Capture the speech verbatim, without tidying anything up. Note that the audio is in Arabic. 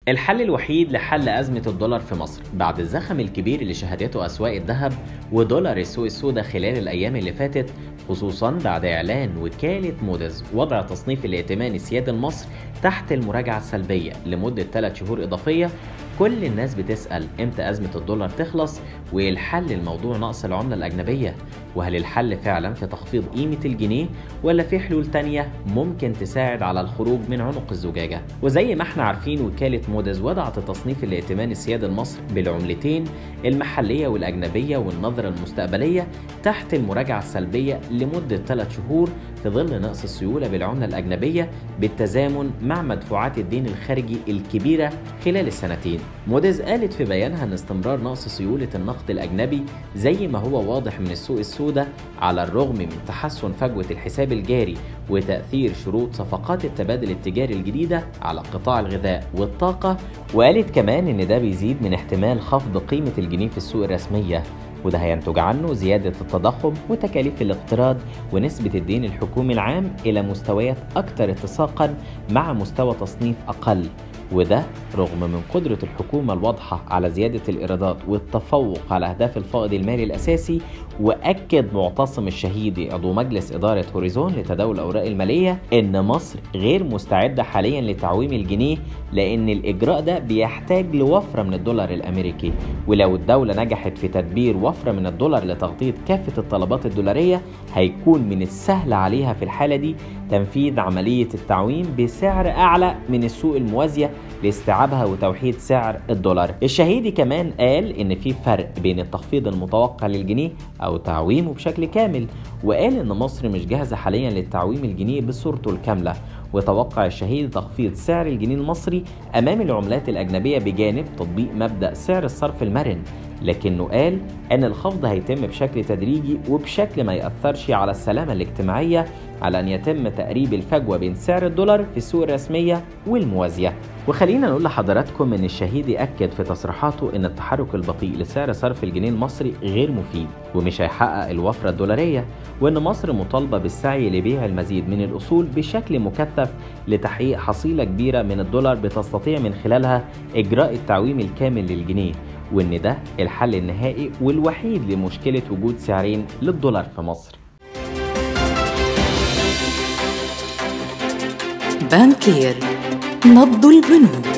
الحل الوحيد لحل أزمة الدولار في مصر بعد الزخم الكبير اللي شهدته أسواق الذهب ودولار السوق السوداء خلال الأيام اللي فاتت، خصوصا بعد إعلان وكالة موديز وضع تصنيف الائتمان السيادي لمصر تحت المراجعة السلبية لمدة ثلاث شهور إضافية. كل الناس بتسأل امتى أزمة الدولار تخلص وإيه الحل لموضوع نقص العملة الأجنبية، وهل الحل فعلا في تخفيض قيمة الجنيه ولا في حلول تانية ممكن تساعد على الخروج من عنق الزجاجة. وزي ما احنا عارفين وكالة موديز وضعت تصنيف الائتمان السيادي لمصر بالعملتين المحلية والأجنبية والنظرة المستقبلية تحت المراجعة السلبية لمدة ثلاث شهور في ظل نقص السيولة بالعملة الأجنبية بالتزامن مع مدفوعات الدين الخارجي الكبيرة خلال السنتين. موديز قالت في بيانها ان استمرار نقص سيولة النقد الأجنبي زي ما هو واضح من السوق السوداء على الرغم من تحسن فجوة الحساب الجاري وتأثير شروط صفقات التبادل التجاري الجديدة على قطاع الغذاء والطاقة، وقالت كمان ان ده بيزيد من احتمال خفض قيمة الجنيه في السوق الرسمية، وده هينتج عنه زيادة التضخم وتكاليف الاقتراض ونسبة الدين الحكومي العام إلى مستويات أكثر اتساقا مع مستوى تصنيف أقل، وده رغم من قدرة الحكومة الواضحة على زيادة الإيرادات والتفوق على أهداف الفائض المالي الأساسي. وأكد معتصم الشهيدي عضو مجلس إدارة هوريزون لتداول الأوراق المالية إن مصر غير مستعدة حاليا لتعويم الجنيه لأن الإجراء ده بيحتاج لوفرة من الدولار الأمريكي، ولو الدولة نجحت في تدبير وفرة من الدولار لتغطية كافة الطلبات الدولارية هيكون من السهل عليها في الحالة دي تنفيذ عملية التعويم بسعر أعلى من السوق الموازية لاستيعابها وتوحيد سعر الدولار. الشهيدي كمان قال إن في فرق بين التخفيض المتوقع للجنيه أو تعويمه بشكل كامل، وقال إن مصر مش جاهزة حاليا للتعويم الجنيه بصورته الكاملة، وتوقع الشهيد تخفيض سعر الجنيه المصري أمام العملات الأجنبية بجانب تطبيق مبدأ سعر الصرف المرن، لكنه قال أن الخفض هيتم بشكل تدريجي وبشكل ما يأثرش على السلامة الاجتماعية على أن يتم تقريب الفجوة بين سعر الدولار في السوق الرسمية والموازية. وخلينا نقول لحضراتكم أن الشهيدي أكد في تصريحاته أن التحرك البطيء لسعر صرف الجنيه المصري غير مفيد ومش هيحقق الوفرة الدولارية، وأن مصر مطالبة بالسعي لبيع المزيد من الأصول بشكل مكثف لتحقيق حصيلة كبيرة من الدولار بتستطيع من خلالها إجراء التعويم الكامل للجنيه، وإن ده الحل النهائي والوحيد لمشكلة وجود سعرين للدولار في مصر. بانكير، نبض البنوك.